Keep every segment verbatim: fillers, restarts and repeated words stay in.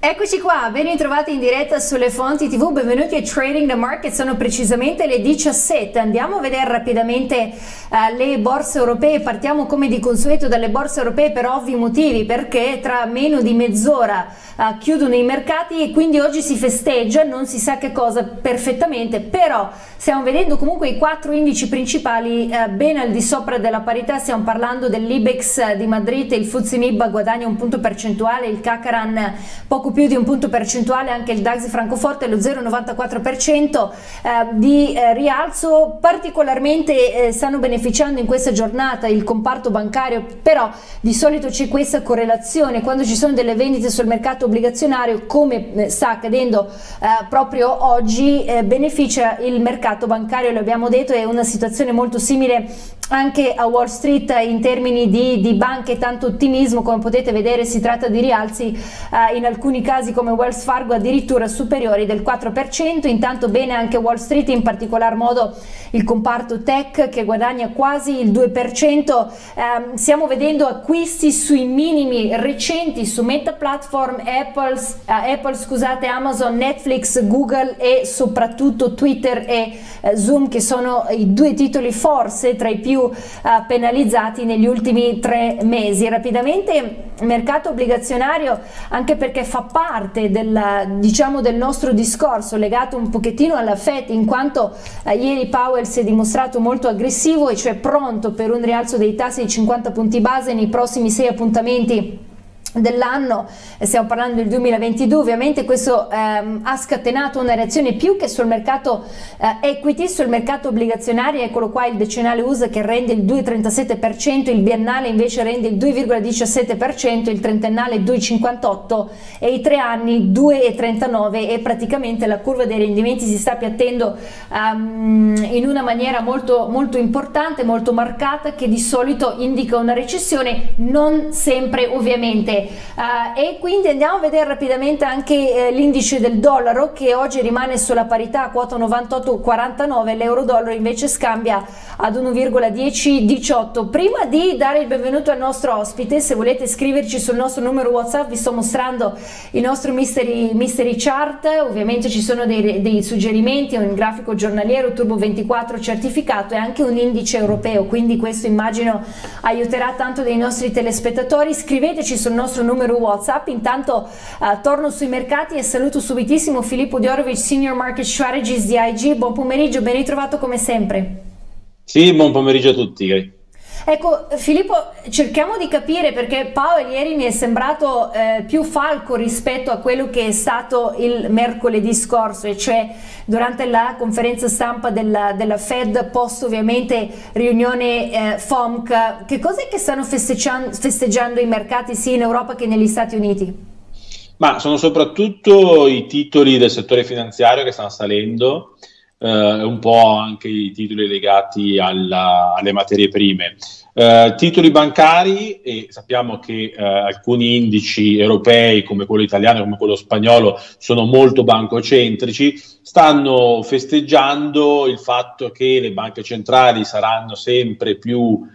Eccoci qua, ben ritrovati in diretta sulle fonti tivù, benvenuti a Trading the Market, sono precisamente le diciassette, andiamo a vedere rapidamente uh, le borse europee, partiamo come di consueto dalle borse europee per ovvi motivi, perché tra meno di mezz'ora uh, chiudono i mercati e quindi oggi si festeggia, non si sa che cosa perfettamente, però stiamo vedendo comunque i quattro indici principali uh, ben al di sopra della parità, stiamo parlando dell'Ibex di Madrid, il F T S E MIB guadagna un punto percentuale, il Kakaran poco più di un punto percentuale, anche il DAX di Francoforte lo zero virgola novantaquattro per cento eh, di eh, rialzo. Particolarmente eh, stanno beneficiando in questa giornata il comparto bancario, però di solito c'è questa correlazione quando ci sono delle vendite sul mercato obbligazionario, come eh, sta accadendo eh, proprio oggi, eh, beneficia il mercato bancario, lo abbiamo detto, è una situazione molto simile anche a Wall Street in termini di, di banche, tanto ottimismo, come potete vedere si tratta di rialzi eh, in alcuni casi come Wells Fargo addirittura superiori del quattro per cento. Intanto bene anche Wall Street, in particolar modo il comparto tech che guadagna quasi il due per cento. Eh, stiamo vedendo acquisti sui minimi recenti su Meta Platform, Apple, eh, Apple scusate, Amazon, Netflix, Google e soprattutto Twitter e eh, Zoom, che sono i due titoli forse tra i più uh, penalizzati negli ultimi tre mesi. Rapidamente mercato obbligazionario, anche perché fa parte del, diciamo, del nostro discorso legato un pochettino alla Fed, in quanto uh, ieri Powell si è dimostrato molto aggressivo e cioè pronto per un rialzo dei tassi di cinquanta punti base nei prossimi sei appuntamenti dell'anno, stiamo parlando del duemilaventidue. Ovviamente questo ehm, ha scatenato una reazione più che sul mercato eh, equity, sul mercato obbligazionario. Eccolo qua il decennale U S A che rende il due virgola trentasette per cento, il biennale invece rende il due virgola diciassette per cento, il trentennale due virgola cinquantotto e i tre anni due virgola trentanove, e praticamente la curva dei rendimenti si sta appiattendo um, in una maniera molto molto importante, molto marcata, che di solito indica una recessione, non sempre ovviamente. Uh, e quindi andiamo a vedere rapidamente anche eh, l'indice del dollaro, che oggi rimane sulla parità a quota novantotto virgola quarantanove, l'euro dollaro invece scambia ad uno virgola dieci diciotto. Prima di dare il benvenuto al nostro ospite, se volete scriverci sul nostro numero WhatsApp, vi sto mostrando il nostro mystery, mystery chart, ovviamente ci sono dei, dei suggerimenti, un grafico giornaliero Turbo ventiquattro certificato e anche un indice europeo, quindi questo immagino aiuterà tanto dei nostri telespettatori. Scriveteci sul nostro numero WhatsApp. Intanto uh, torno sui mercati e saluto subitissimo Filippo Diorovic, Senior Market Strategist di I G. Buon pomeriggio, ben ritrovato come sempre. Sì, buon pomeriggio a tutti. Ecco Filippo, cerchiamo di capire, perché Powell ieri mi è sembrato eh, più falco rispetto a quello che è stato il mercoledì scorso, e cioè durante la conferenza stampa della, della Fed post ovviamente riunione eh, F O M C. Che cos'è che stanno festeggiando, festeggiando i mercati sia in Europa che negli Stati Uniti? Ma sono soprattutto i titoli del settore finanziario che stanno salendo, e uh, un po' anche i titoli legati alla, alle materie prime. Uh, titoli bancari, e sappiamo che uh, alcuni indici europei come quello italiano e come quello spagnolo sono molto bancocentrici, stanno festeggiando il fatto che le banche centrali saranno sempre più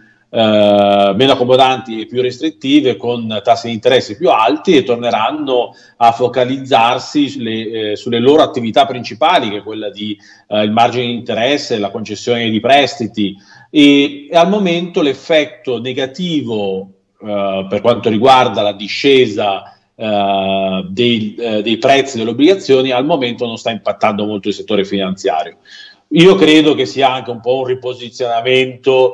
Uh, meno accomodanti e più restrittive, con tassi di interesse più alti, e torneranno a focalizzarsi sulle, eh, sulle loro attività principali, che è quella di uh, il margine di interesse, la concessione di prestiti, e, e al momento l'effetto negativo uh, per quanto riguarda la discesa uh, dei, uh, dei prezzi delle obbligazioni al momento non sta impattando molto il settore finanziario. Io credo che sia anche un po' un riposizionamento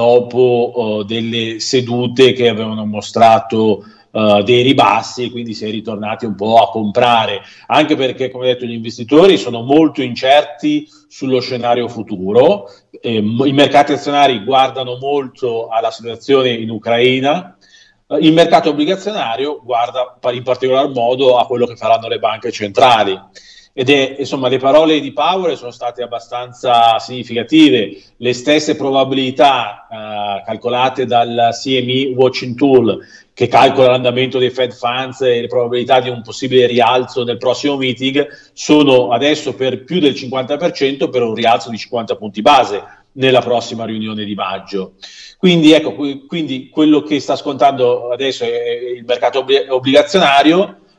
dopo uh, delle sedute che avevano mostrato uh, dei ribassi, e quindi si è ritornati un po' a comprare, anche perché, come detto, gli investitori sono molto incerti sullo scenario futuro. Eh, i mercati azionari guardano molto alla situazione in Ucraina, uh, il mercato obbligazionario guarda in particolar modo a quello che faranno le banche centrali. Ed è, insomma, le parole di Powell sono state abbastanza significative, le stesse probabilità uh, calcolate dal C M E Watching Tool, che calcola l'andamento dei Fed Funds e le probabilità di un possibile rialzo nel prossimo meeting, sono adesso per più del cinquanta per cento per un rialzo di cinquanta punti base nella prossima riunione di maggio. Quindi ecco, quindi quello che sta scontando adesso è il mercato obbligazionario,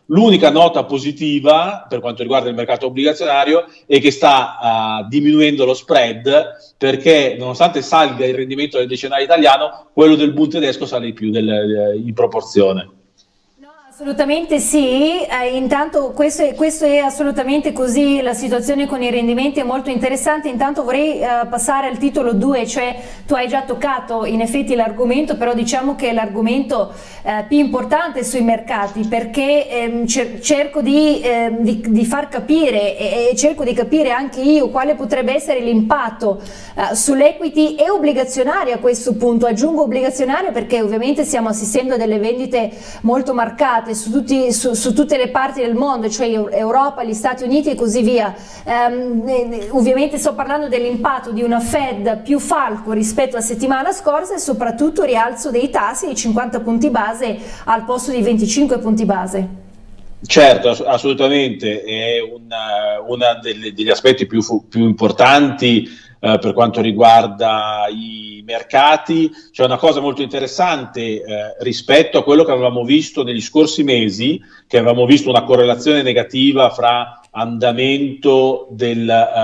L'unica nota positiva per quanto riguarda il mercato obbligazionario è che sta uh, diminuendo lo spread, perché nonostante salga il rendimento del decennale italiano, quello del Bund tedesco sale di più del, in proporzione. Assolutamente sì, eh, intanto questo è, questo è assolutamente così, la situazione con i rendimenti è molto interessante. Intanto vorrei eh, passare al titolo due, cioè tu hai già toccato in effetti l'argomento, però diciamo che è l'argomento eh, più importante sui mercati, perché ehm, cer cerco di, eh, di, di far capire e, e cerco di capire anche io quale potrebbe essere l'impatto eh, sull'equity e obbligazionario a questo punto. Aggiungo obbligazionario perché ovviamente stiamo assistendo a delle vendite molto marcate Su, tutti, su, su tutte le parti del mondo, cioè Europa, gli Stati Uniti e così via. Um, ovviamente sto parlando dell'impatto di una Fed più falco rispetto alla settimana scorsa e soprattutto rialzo dei tassi di cinquanta punti base al posto di venticinque punti base. Certo, assolutamente, è uno degli aspetti più, più importanti eh, per quanto riguarda i mercati. C'è una cosa molto interessante eh, rispetto a quello che avevamo visto negli scorsi mesi, che avevamo visto una correlazione negativa fra andamento del,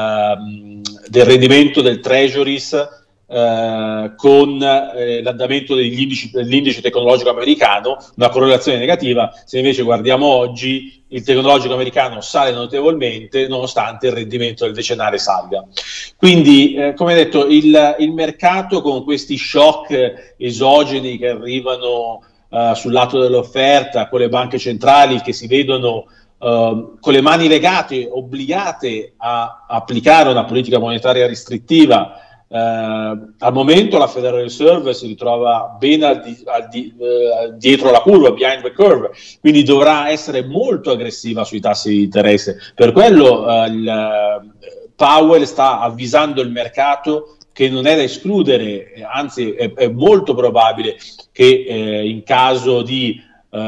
uh, del rendimento del Treasuries Uh, con eh, l'andamento dell'indice tecnologico americano, una correlazione negativa. Se invece guardiamo oggi, il tecnologico americano sale notevolmente nonostante il rendimento del decennale salga. Quindi, eh, come detto, il, il mercato con questi shock esogeni che arrivano uh, sul lato dell'offerta, con le banche centrali che si vedono Uh, con le mani legate, obbligate a applicare una politica monetaria restrittiva. Uh, al momento la Federal Reserve si ritrova ben al di, al di, uh, dietro la curva, behind the curve, quindi dovrà essere molto aggressiva sui tassi di interesse. Per quello uh, il, uh, Powell sta avvisando il mercato che non è da escludere, anzi è, è molto probabile che eh, in caso di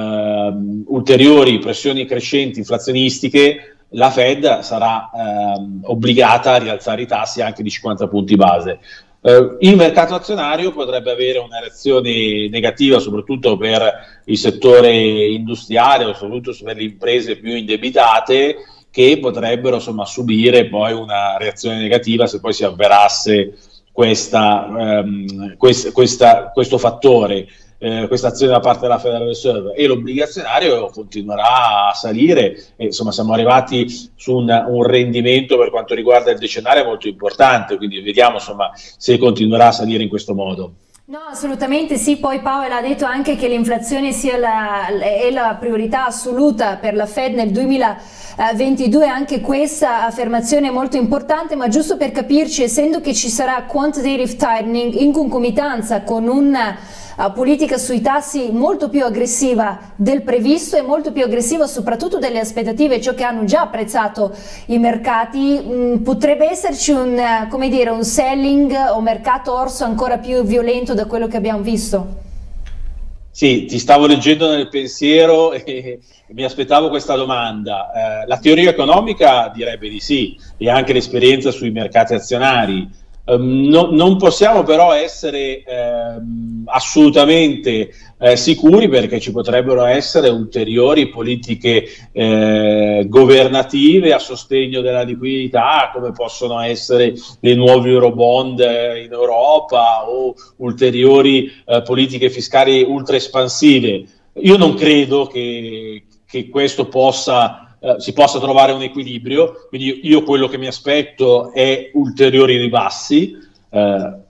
uh, ulteriori pressioni crescenti inflazionistiche la Fed sarà ehm, obbligata a rialzare i tassi anche di cinquanta punti base. Eh, il mercato azionario potrebbe avere una reazione negativa, soprattutto per il settore industriale o soprattutto per le imprese più indebitate, che potrebbero insomma subire poi una reazione negativa se poi si avverasse questa, ehm, quest, questa, questo fattore. Eh, questa azione da parte della Federal Reserve, e l'obbligazionario continuerà a salire e, insomma, siamo arrivati su un, un rendimento per quanto riguarda il decennale molto importante, quindi vediamo insomma se continuerà a salire in questo modo. No, assolutamente sì. Poi Powell ha detto anche che l'inflazione sia la, è la priorità assoluta per la Fed nel duemilaventidue, anche questa affermazione è molto importante, ma giusto per capirci, essendo che ci sarà quantitative tightening in concomitanza con una Uh, politica sui tassi molto più aggressiva del previsto e molto più aggressiva soprattutto delle aspettative, ciò che hanno già apprezzato i mercati, mh, potrebbe esserci un, uh, come dire, un selling o mercato orso ancora più violento da quello che abbiamo visto? Sì, ti stavo leggendo nel pensiero e mi aspettavo questa domanda. Eh, la teoria economica direbbe di sì, e anche l'esperienza sui mercati azionari. Um, no, non possiamo però essere ehm, assolutamente eh, sicuri, perché ci potrebbero essere ulteriori politiche eh, governative a sostegno della liquidità, come possono essere dei nuovi eurobond in Europa o ulteriori eh, politiche fiscali ultra espansive. Io non credo che, che questo possa Uh, si possa trovare un equilibrio, quindi io, io quello che mi aspetto è ulteriori ribassi. Uh,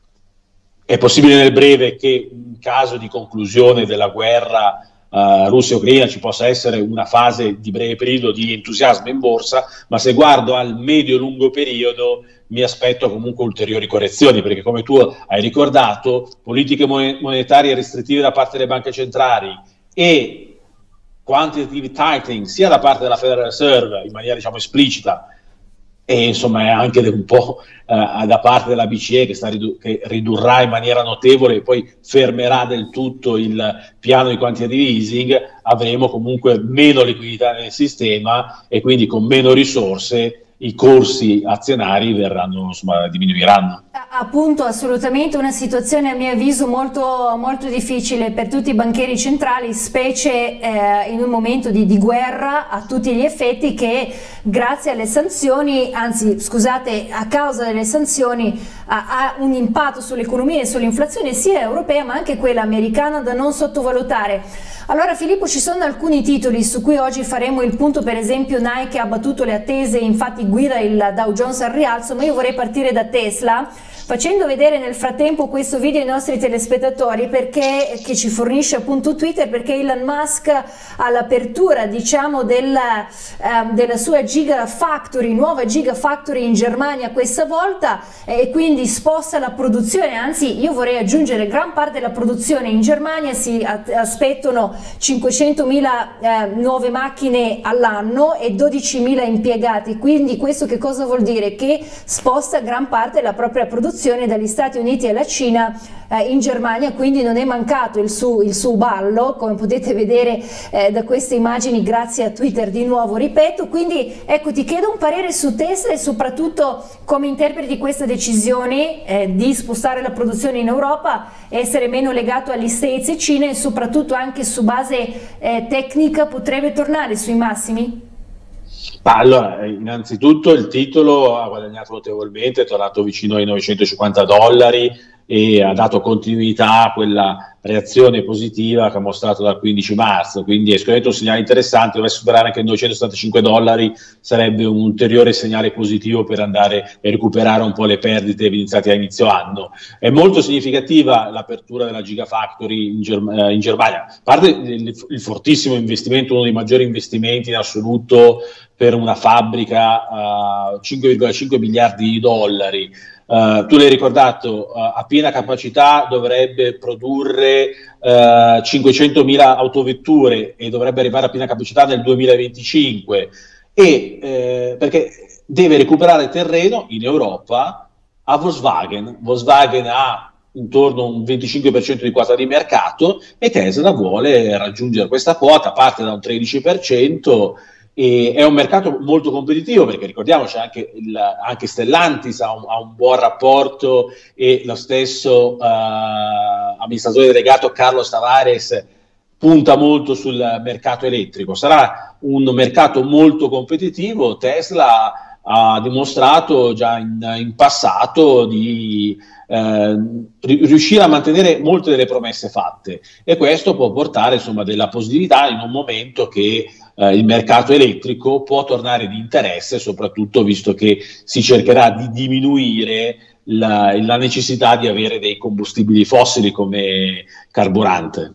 è possibile nel breve che in caso di conclusione della guerra uh, Russia-Ucraina ci possa essere una fase di breve periodo di entusiasmo in borsa, ma se guardo al medio-lungo periodo mi aspetto comunque ulteriori correzioni, perché come tu hai ricordato, politiche monetarie restrittive da parte delle banche centrali e quantitative tightening sia da parte della Federal Reserve in maniera diciamo esplicita e insomma anche un po' eh, da parte della B C E che, sta ridu che ridurrà in maniera notevole e poi fermerà del tutto il piano di quantitative easing, avremo comunque meno liquidità nel sistema e quindi con meno risorse i corsi azionari verranno, insomma, diminuiranno. appunto assolutamente una situazione a mio avviso molto, molto difficile per tutti i banchieri centrali, specie eh, in un momento di, di guerra a tutti gli effetti, che grazie alle sanzioni, anzi scusate, a causa delle sanzioni ha, ha un impatto sull'economia e sull'inflazione sia europea ma anche quella americana da non sottovalutare. Allora Filippo, ci sono alcuni titoli su cui oggi faremo il punto, per esempio Nike ha battuto le attese, infatti guida il Dow Jones al rialzo, ma io vorrei partire da Tesla, facendo vedere nel frattempo questo video ai nostri telespettatori, perché, che ci fornisce appunto Twitter, perché Elon Musk all'apertura diciamo del, eh, della sua Gigafactory, nuova Gigafactory in Germania questa volta, e eh, quindi sposta la produzione, anzi io vorrei aggiungere gran parte della produzione in Germania, si aspettano cinquecentomila eh, nuove macchine all'anno e dodicimila impiegati, quindi questo che cosa vuol dire? Che sposta gran parte della propria produzione dagli Stati Uniti alla Cina eh, in Germania, quindi non è mancato il suo, il suo ballo, come potete vedere eh, da queste immagini, grazie a Twitter di nuovo, ripeto. Quindi ecco, ti chiedo un parere su Tesla e soprattutto come interpreti questa decisione eh, di spostare la produzione in Europa, essere meno legato agli States e Cina, e soprattutto anche su base eh, tecnica potrebbe tornare sui massimi? Allora, innanzitutto il titolo ha guadagnato notevolmente, è tornato vicino ai novecentocinquanta dollari e ha dato continuità a quella reazione positiva che ha mostrato dal quindici marzo, quindi è sicuramente un segnale interessante. Dovesse superare anche i novecentosettantacinque dollari sarebbe un ulteriore segnale positivo per andare a recuperare un po' le perdite evidenziate a inizio anno. È molto significativa l'apertura della Gigafactory in, Germ eh, in Germania, a parte il, il fortissimo investimento, uno dei maggiori investimenti in assoluto per una fabbrica, uh, cinque virgola cinque miliardi di dollari. Uh, tu l'hai ricordato, uh, a piena capacità dovrebbe produrre uh, cinquecentomila autovetture e dovrebbe arrivare a piena capacità nel duemilaventicinque, e, eh, perché deve recuperare terreno in Europa a Volkswagen. Volkswagen ha intorno a un venticinque per cento di quota di mercato e Tesla vuole raggiungere questa quota, parte da un tredici per cento. E è un mercato molto competitivo, perché ricordiamoci anche, il, anche Stellantis ha un, ha un buon rapporto, e lo stesso uh, amministratore delegato Carlos Tavares punta molto sul mercato elettrico. Sarà un mercato molto competitivo. Tesla ha dimostrato già in, in passato di eh, riuscire a mantenere molte delle promesse fatte, e questo può portare insomma della positività in un momento che Uh, il mercato elettrico può tornare di interesse, soprattutto visto che si cercherà di diminuire la, la necessità di avere dei combustibili fossili come carburante.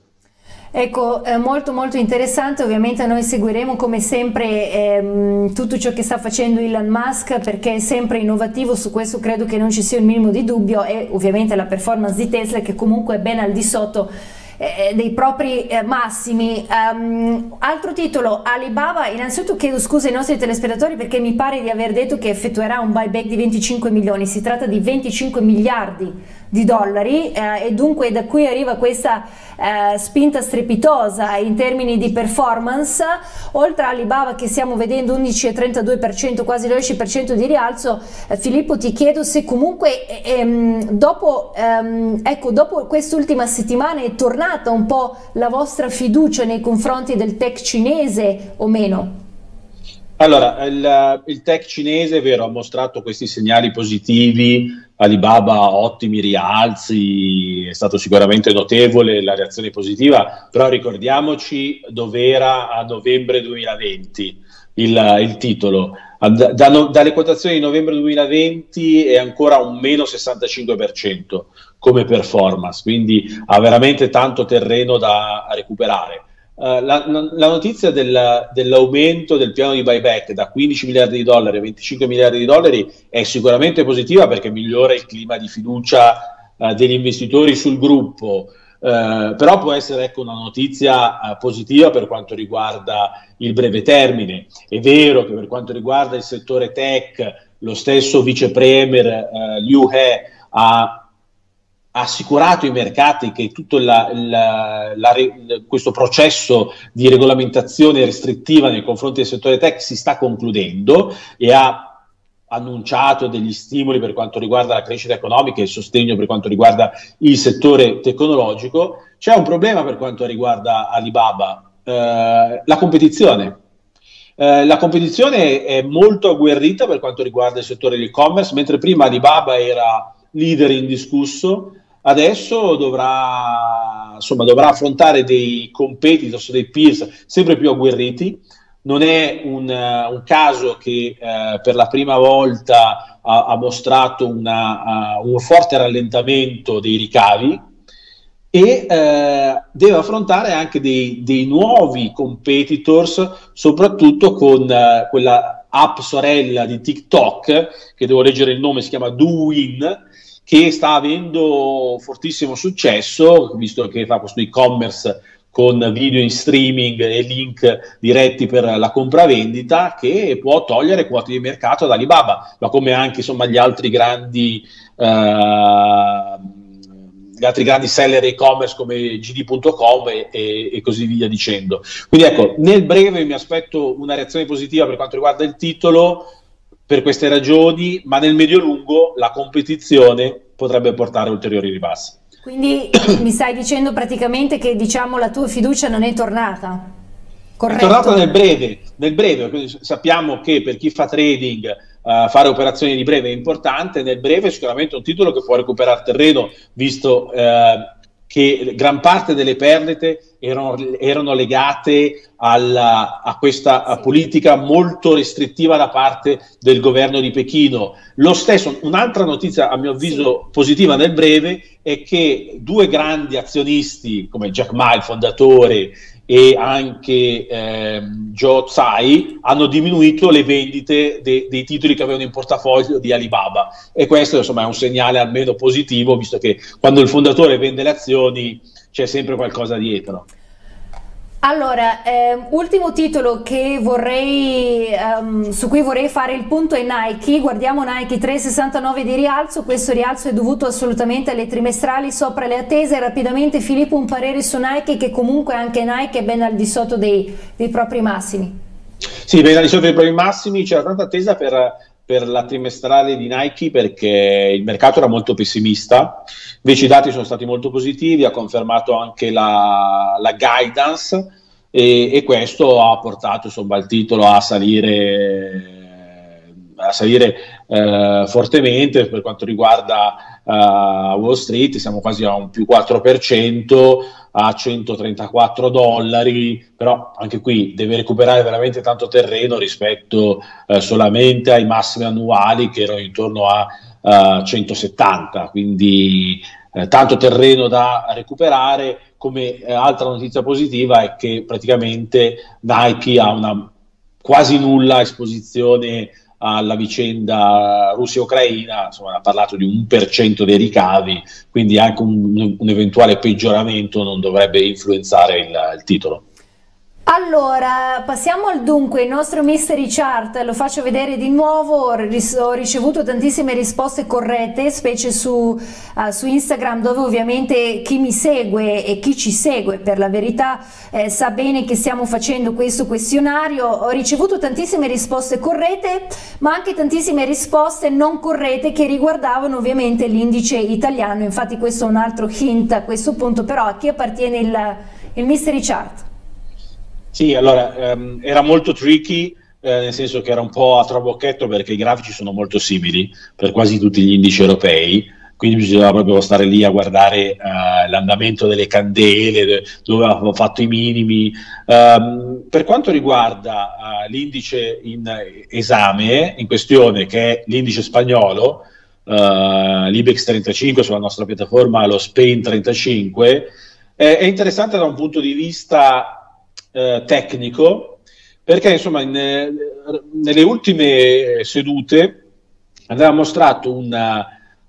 Ecco, è molto molto interessante. Ovviamente noi seguiremo come sempre ehm, tutto ciò che sta facendo Elon Musk, perché è sempre innovativo, su questo credo che non ci sia il minimo di dubbio, e ovviamente la performance di Tesla che comunque è ben al di sotto Eh, dei propri eh, massimi. Um, altro titolo, Alibaba. Innanzitutto chiedo scusa ai nostri telespettatori perché mi pare di aver detto che effettuerà un buyback di venticinque milioni, si tratta di venticinque miliardi di dollari eh, e dunque da qui arriva questa eh, spinta strepitosa in termini di performance. Oltre a Alibaba che stiamo vedendo undici virgola trentadue per cento, quasi dodici per cento di rialzo, eh, Filippo, ti chiedo se comunque ehm, dopo, ehm, ecco, dopo quest'ultima settimana è tornata un po' la vostra fiducia nei confronti del tech cinese o meno? Allora, il, il tech cinese, è vero, ha mostrato questi segnali positivi. Alibaba ottimi rialzi, è stato sicuramente notevole la reazione positiva, però ricordiamoci dov'era a novembre duemilaventi il, il titolo. Da, da no, dalle quotazioni di novembre duemilaventi è ancora un meno sessantacinque per cento come performance, quindi ha veramente tanto terreno da recuperare. Uh, la, la, la notizia del, dell'aumento del piano di buyback da quindici miliardi di dollari a venticinque miliardi di dollari è sicuramente positiva, perché migliora il clima di fiducia uh, degli investitori sul gruppo, uh, però può essere, ecco, una notizia uh, positiva per quanto riguarda il breve termine. È vero che per quanto riguarda il settore tech, lo stesso vice premier uh, Liu He ha ha assicurato ai mercati che tutto la, la, la, questo processo di regolamentazione restrittiva nei confronti del settore tech si sta concludendo, e ha annunciato degli stimoli per quanto riguarda la crescita economica e il sostegno per quanto riguarda il settore tecnologico. C'è un problema per quanto riguarda Alibaba, eh, la competizione. Eh, la competizione è molto agguerrita per quanto riguarda il settore dell'e-commerce, mentre prima Alibaba era leader indiscusso, adesso dovrà, insomma, dovrà affrontare dei competitors, dei peers sempre più agguerriti. Non è un, uh, un caso che uh, per la prima volta ha, ha mostrato una, uh, un forte rallentamento dei ricavi e uh, deve affrontare anche dei, dei nuovi competitors, soprattutto con uh, quella app sorella di TikTok, che devo leggere il nome, si chiama Douyin, che sta avendo fortissimo successo, visto che fa questo e-commerce con video in streaming e link diretti per la compravendita, che può togliere quote di mercato ad Alibaba, ma come anche insomma gli altri grandi eh, gli altri grandi seller e-commerce come G D punto com e, e, e così via dicendo. Quindi ecco, nel breve mi aspetto una reazione positiva per quanto riguarda il titolo per queste ragioni, ma nel medio-lungo la competizione potrebbe portare ulteriori ribassi. Quindi mi stai dicendo praticamente che, diciamo, la tua fiducia non è tornata? Corretto? È tornata nel breve, nel breve. Quindi sappiamo che per chi fa trading uh, fare operazioni di breve è importante, nel breve sicuramente è un titolo che può recuperare terreno, visto uh, che gran parte delle perdite erano, erano legate alla, a questa a politica molto restrittiva da parte del governo di Pechino. Lo stesso, un'altra notizia a mio avviso positiva nel breve è che due grandi azionisti come Jack Ma, il fondatore, e anche eh, Joe Tsai hanno diminuito le vendite de dei titoli che avevano in portafoglio di Alibaba, e questo insomma è un segnale almeno positivo, visto che quando il fondatore vende le azioni c'è sempre qualcosa dietro. Allora, eh, ultimo titolo che vorrei, um, su cui vorrei fare il punto è Nike. Guardiamo Nike tre virgola sessantanove di rialzo, questo rialzo è dovuto assolutamente alle trimestrali sopra le attese. Rapidamente Filippo, un parere su Nike, che comunque anche Nike è ben al di sotto dei, dei propri massimi. Sì, ben al di sotto dei propri massimi, c'era tanta attesa per... per la trimestrale di Nike perché il mercato era molto pessimista, invece i dati sono stati molto positivi, ha confermato anche la, la guidance e, e questo ha portato insomma il titolo a salire, a salire eh, fortemente. Per quanto riguarda uh, Wall Street siamo quasi a un più quattro per cento, a centotrentaquattro dollari, però anche qui deve recuperare veramente tanto terreno rispetto eh, solamente ai massimi annuali che erano intorno a uh, centosettanta, quindi eh, tanto terreno da recuperare. Come eh, altra notizia positiva è che praticamente Nike ha una quasi nulla esposizione alla vicenda Russia-Ucraina, insomma ha parlato di un per cento dei ricavi, quindi anche un, un eventuale peggioramento non dovrebbe influenzare il, il titolo. Allora, passiamo al dunque, il nostro mystery chart, lo faccio vedere di nuovo. Ho ricevuto tantissime risposte corrette, specie su, uh, su Instagram, dove ovviamente chi mi segue e chi ci segue per la verità eh, sa bene che stiamo facendo questo questionario. Ho ricevuto tantissime risposte corrette, ma anche tantissime risposte non corrette che riguardavano ovviamente l'indice italiano. Infatti questo è un altro hint a questo punto. Però a chi appartiene il, il mystery chart? Sì, allora, ehm, era molto tricky, eh, nel senso che era un po' a trabocchetto perché i grafici sono molto simili per quasi tutti gli indici europei, quindi bisognava proprio stare lì a guardare uh, l'andamento delle candele, dove avevo fatto i minimi. Um, per quanto riguarda uh, l'indice in esame, in questione, che è l'indice spagnolo, uh, l'Ibex trentacinque, sulla nostra piattaforma lo Spain trentacinque, eh, è interessante da un punto di vista Eh, tecnico, perché insomma in, eh, nelle ultime sedute aveva mostrato una,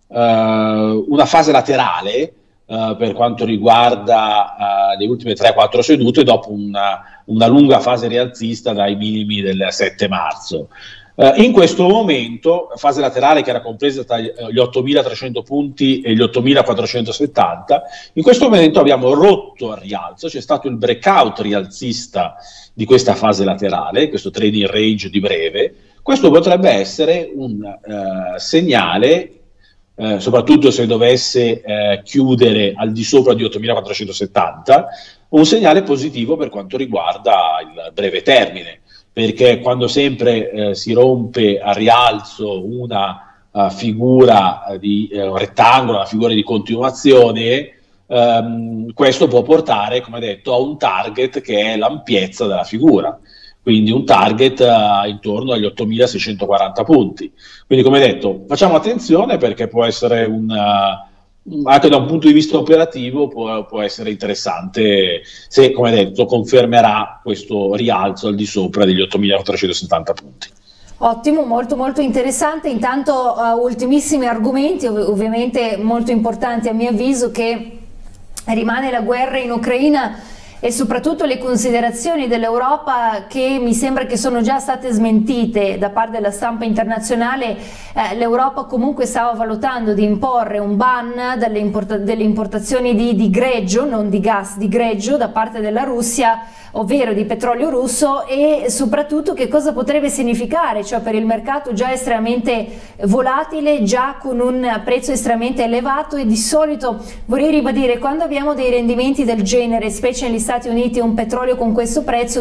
uh, una fase laterale uh, per quanto riguarda uh, le ultime tre quattro sedute, dopo una, una lunga fase rialzista dai minimi del sette marzo. Uh, in questo momento, fase laterale che era compresa tra gli ottomilatrecento punti e gli ottomilaquattrocentosettanta, in questo momento abbiamo rotto al rialzo, c'è stato il breakout rialzista di questa fase laterale, questo trading range di breve, Questo potrebbe essere un uh, segnale, uh, soprattutto se dovesse uh, chiudere al di sopra di ottomilaquattrocentosettanta, un segnale positivo per quanto riguarda il breve termine, perché quando sempre uh, si rompe a rialzo una uh, figura di uh, un rettangolo, una figura di continuazione, um, questo può portare, come detto, a un target che è l'ampiezza della figura. Quindi un target uh, intorno agli ottomilaseicentoquaranta punti. Quindi, come detto, facciamo attenzione perché può essere un, uh, anche da un punto di vista operativo può, può essere interessante se, come detto, confermerà questo rialzo al di sopra degli ottomilaquattrocentosettanta punti. Ottimo, molto molto interessante. Intanto uh, ultimissimi argomenti, ov ovviamente molto importanti a mio avviso, che rimane la guerra in Ucraina e soprattutto le considerazioni dell'Europa che mi sembra che sono già state smentite da parte della stampa internazionale. Eh, L'Europa comunque stava valutando di imporre un ban delle, import delle importazioni di, di greggio, non di gas, di greggio da parte della Russia, ovvero di petrolio russo, e soprattutto che cosa potrebbe significare, cioè per il mercato già estremamente volatile, già con un prezzo estremamente elevato. E di solito, vorrei ribadire, quando abbiamo dei rendimenti del genere, specie negli Stati Uniti, un petrolio con questo prezzo,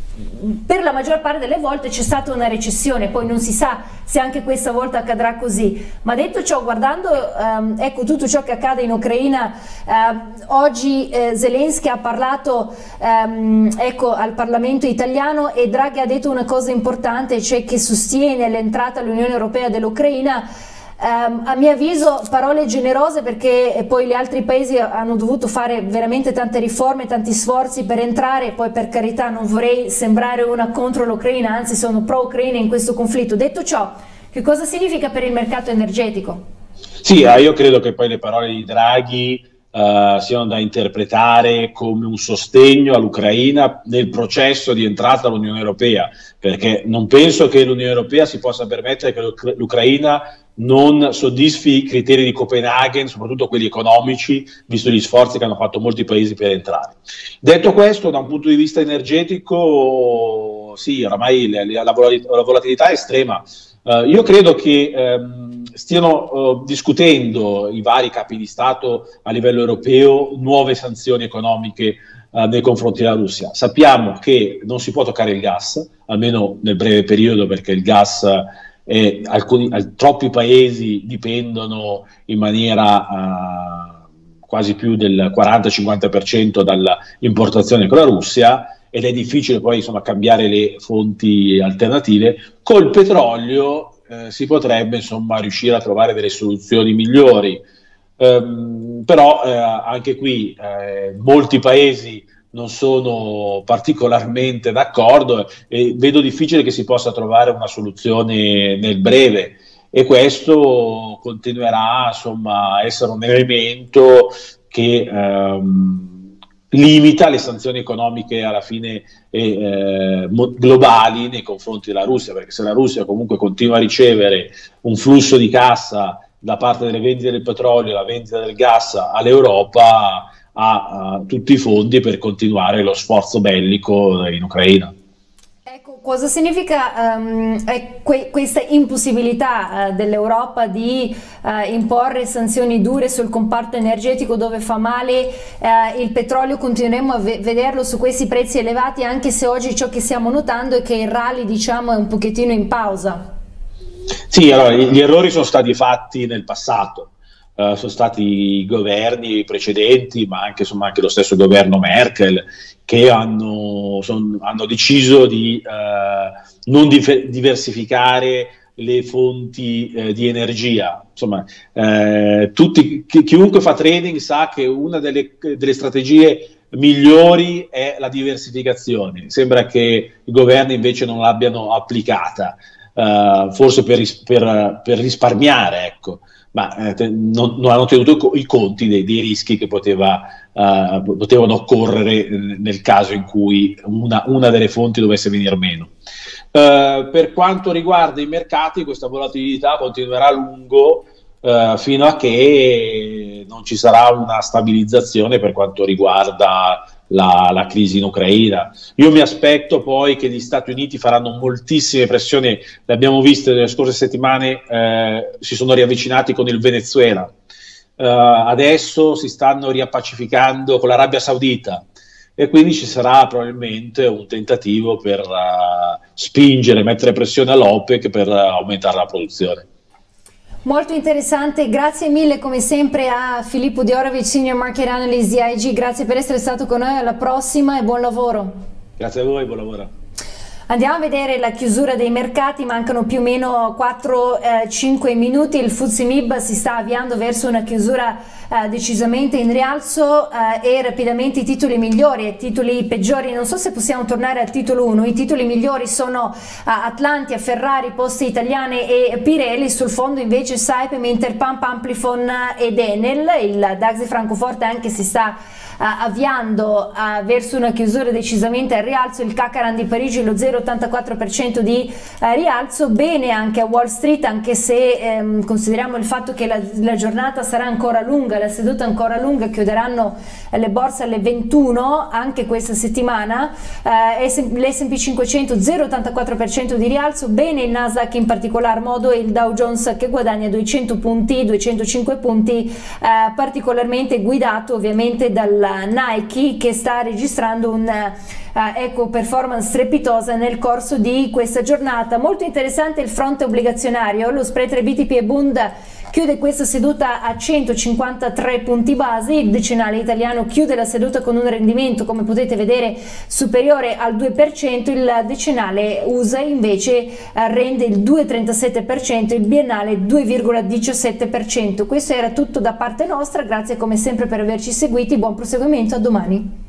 per la maggior parte delle volte c'è stata una recessione, poi non si sa se anche questa volta accadrà così. Ma detto ciò, guardando ehm, ecco tutto ciò che accade in Ucraina, ehm, oggi eh, Zelensky ha parlato ehm, ecco, al Parlamento italiano, e Draghi ha detto una cosa importante, cioè che sostiene l'entrata all'Unione Europea dell'Ucraina. Um, a mio avviso parole generose, perché poi gli altri paesi hanno dovuto fare veramente tante riforme, tanti sforzi per entrare. Poi, per carità, non vorrei sembrare una contro l'Ucraina, anzi sono pro-Ucraina in questo conflitto. Detto ciò, che cosa significa per il mercato energetico? Sì, io credo che poi le parole di Draghi uh, siano da interpretare come un sostegno all'Ucraina nel processo di entrata all'Unione Europea, perché non penso che l'Unione Europea si possa permettere che l'Ucraina non soddisfi i criteri di Copenaghen, soprattutto quelli economici, visto gli sforzi che hanno fatto molti paesi per entrare. Detto questo, da un punto di vista energetico, sì, oramai la, la, la volatilità è estrema. Uh, io credo che um, stiano uh, discutendo i vari capi di Stato a livello europeo nuove sanzioni economiche uh, nei confronti della Russia. Sappiamo che non si può toccare il gas, almeno nel breve periodo, perché il gas... Uh, E alcuni, troppi paesi dipendono in maniera uh, quasi più del quaranta cinquanta per cento dall'importazione con la Russia, ed è difficile poi insomma cambiare le fonti alternative. Col petrolio eh, si potrebbe insomma riuscire a trovare delle soluzioni migliori, um, però eh, anche qui eh, molti paesi non sono particolarmente d'accordo e vedo difficile che si possa trovare una soluzione nel breve, e questo continuerà insomma a essere un elemento che ehm, limita le sanzioni economiche alla fine eh, globali nei confronti della Russia, perché se la Russia comunque continua a ricevere un flusso di cassa da parte delle vendite del petrolio e la vendita del gas all'Europa, ha uh, tutti i fondi per continuare lo sforzo bellico in Ucraina. Ecco, cosa significa um, que questa impossibilità uh, dell'Europa di uh, imporre sanzioni dure sul comparto energetico dove fa male uh, il petrolio? Continueremo a ve vederlo su questi prezzi elevati, anche se oggi ciò che stiamo notando è che il rally, diciamo, è un pochettino in pausa. Sì, allora, gli errori sono stati fatti nel passato. Uh, sono stati i governi precedenti, ma anche, insomma, anche lo stesso governo Merkel, che hanno, son, hanno deciso di uh, non diversificare le fonti uh, di energia. Insomma, uh, tutti, chi, chiunque fa trading sa che una delle, delle strategie migliori è la diversificazione. Sembra che i governi invece non l'abbiano applicata, uh, forse per, per, per risparmiare, ecco. ma eh, non, non hanno tenuto i conti dei, dei rischi che poteva, uh, potevano occorrere nel caso in cui una, una delle fonti dovesse venire meno. Uh, per quanto riguarda i mercati, questa volatilità continuerà a lungo uh, fino a che non ci sarà una stabilizzazione per quanto riguarda la, la crisi in Ucraina. Io mi aspetto poi che gli Stati Uniti faranno moltissime pressioni, le abbiamo viste nelle scorse settimane, eh, si sono riavvicinati con il Venezuela, eh, adesso si stanno riappacificando con l'Arabia Saudita, e quindi ci sarà probabilmente un tentativo per uh, spingere, mettere pressione all'OPEC per uh, aumentare la produzione. Molto interessante, grazie mille come sempre a Filippo Diorovic, Senior Market Analyst di I G, grazie per essere stato con noi, alla prossima e buon lavoro. Grazie a voi, buon lavoro. Andiamo a vedere la chiusura dei mercati, mancano più o meno quattro cinque minuti, il F T S E M I B si sta avviando verso una chiusura eh, decisamente in rialzo eh, e rapidamente i titoli migliori e i titoli peggiori, non so se possiamo tornare al titolo uno, i titoli migliori sono eh, Atlantia, Ferrari, Poste Italiane e Pirelli, sul fondo invece Saipem, Interpump, Amplifon ed Enel, il DAX di Francoforte anche si sta Uh, avviando uh, verso una chiusura decisamente al rialzo, il C A C quaranta di Parigi lo zero virgola ottantaquattro per cento di uh, rialzo, bene anche a Wall Street, anche se um, consideriamo il fatto che la, la giornata sarà ancora lunga, la seduta ancora lunga, chiuderanno uh, le borse alle ventuno anche questa settimana, uh, l'S and P cinquecento zero virgola ottantaquattro per cento di rialzo, bene il Nasdaq in particolar modo e il Dow Jones che guadagna duecento punti, duecentocinque punti, uh, particolarmente guidato ovviamente dal Nike che sta registrando un uh, eco performance strepitosa nel corso di questa giornata. Molto interessante il fronte obbligazionario, lo spread tra B T P e Bund chiude questa seduta a centocinquantatré punti base, il decennale italiano chiude la seduta con un rendimento come potete vedere superiore al due per cento, il decennale U S A invece uh, rende il due virgola trentasette per cento, il biennale due virgola diciassette per cento. Questo era tutto da parte nostra, grazie come sempre per averci seguiti, buon proseguimento, a domani.